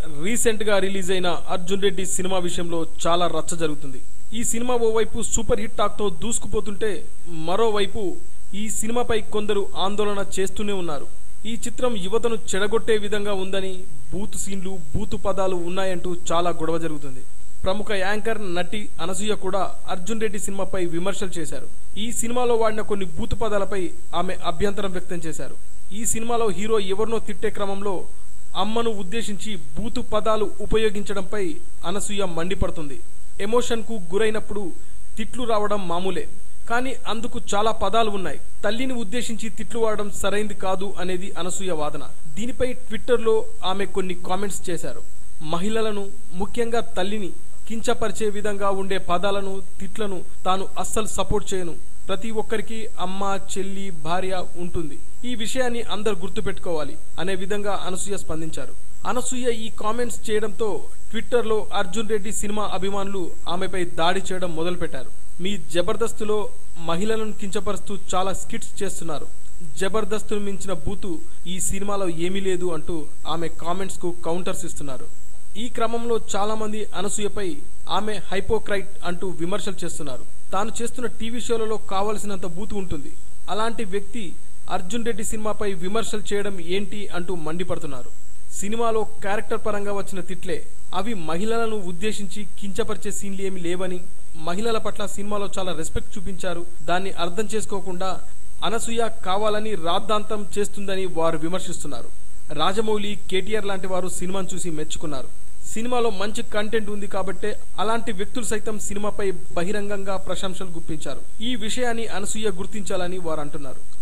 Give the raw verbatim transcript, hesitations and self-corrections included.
Recent గా release అయిన Arjun Reddy cinema విషయంలో చాలా రచ్చ జరుగుతుంది. ఈ సినిమా ఓవైపు సూపర్ హిట్ టాక్ తో దూసుకుపోతుంటే మరోవైపు ఈ సినిమాపై కొందరు ఆందోళన చేస్తూనే ఉన్నారు. ఈ చిత్రం యువతను చెడగొట్టే విధంగా ఉందని, బూతు సీన్లు బూతు పదాలు ఉన్నాయంటూ చాలా గొడవ జరుగుతుంది. ప్రముఖ యాంకర్ నటి అనసూయ కూడా అర్జున్ రెడ్డి సినిమాపై విమర్శలు చేశారు. ఈ సినిమాలో వాడిన కొన్ని బూతు పదాలపై ఆమె అభ్యంతరం వ్యక్తం చేశారు. ఈ సినిమాలో హీరో ఎవరినో తిట్టే క్రమంలో అమ్మను ఉద్దేశించి బూతు పదాలు ఉపయోగించడంపై అనసూయ మండిపడుతుంది. ఎమోషన్ కు గురైనప్పుడు తిట్లు రావడం మామూలే, కానీ అందుకు చాలా పదాలు ఉన్నాయి. తల్లిని ఉద్దేశించి తిట్లు వాడడం సరైంది కాదు అనేది అనసూయ వాదన. దీనిపై ట్విట్టర్లో ఆమె కొన్ని కామెంట్స్ చేశారు. మహిళలను, ముఖ్యంగా తల్లిని కించపరిచే విధంగా ఉండే పదాలను, తిట్లను తాను అస్సలు సపోర్ట్ చేయను. ప్రతి ఒక్కరికి అమ్మ, చెల్లి, భార్య ఉంటుంది. ఈ విషయాన్ని అందరు గుర్తుపెట్టుకోవాలి అనే విధంగా అనసూయ స్పందించారు. అనసూయ ఈ కామెంట్స్ చేయడంతో ట్విట్టర్లో అర్జున్ రెడ్డి సినిమా అభిమానులు ఆమెపై దాడి చేయడం మొదలుపెట్టారు. మీ జబర్దస్త్లో మహిళలను కించపరుస్తూ చాలా స్కిట్స్ చేస్తున్నారు. జబర్దస్త్ను మించిన బూతు ఈ సినిమాలో ఏమీ లేదు అంటూ ఆమె కామెంట్స్ కు కౌంటర్స్ ఇస్తున్నారు. ఈ క్రమంలో చాలా మంది అనసూయపై ఆమె హైపోక్రైట్ అంటూ విమర్శలు చేస్తున్నారు. తాను చేస్తున్న టీవీ షోలలో కావలసినంత బూతు ఉంటుంది, అలాంటి వ్యక్తి అర్జున్ రెడ్డి సినిమాపై విమర్శలు చేయడం ఏంటి అంటూ మండిపడుతున్నారు. సినిమాలో క్యారెక్టర్ పరంగా వచ్చిన తిట్లే, అవి మహిళలను ఉద్దేశించి కించపరిచే సీన్లు ఏమి లేవని, మహిళల పట్ల సినిమాలో చాలా రెస్పెక్ట్ చూపించారు, దాన్ని అర్థం చేసుకోకుండా అనసూయ కావాలని రాద్ధాంతం చేస్తుందని వారు విమర్శిస్తున్నారు. రాజమౌళి, కేటీఆర్ లాంటి వారు సినిమాను చూసి మెచ్చుకున్నారు. సినిమాలో మంచి కంటెంట్ ఉంది కాబట్టే అలాంటి వ్యక్తులు సైతం సినిమాపై బహిరంగంగా ప్రశంసలు గుప్పించారు. ఈ విషయాన్ని అనసూయ గుర్తించాలని వారు అంటున్నారు.